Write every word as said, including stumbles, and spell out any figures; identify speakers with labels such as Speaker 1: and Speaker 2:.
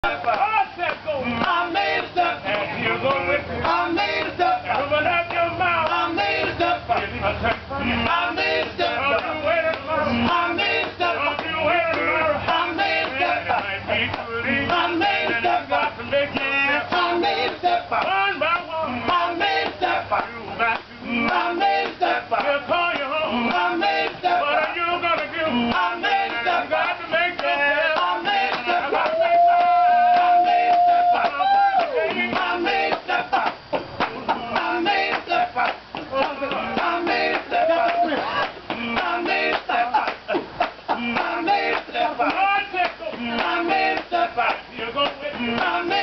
Speaker 1: I made a step. And you go with me. I made a step. And open up your mouth. I made a step. I made a step. Don't you wait a minute. I made a step. Don't you wait a minute. I made a step. I made a step. Got to make it. I made a step. One by one. I made a step. You got to. I made a step. You'll call you home. I made a step. What are you gonna do? I made a step. You got to make your step. I made a step. I got to make I made a step. I made a step.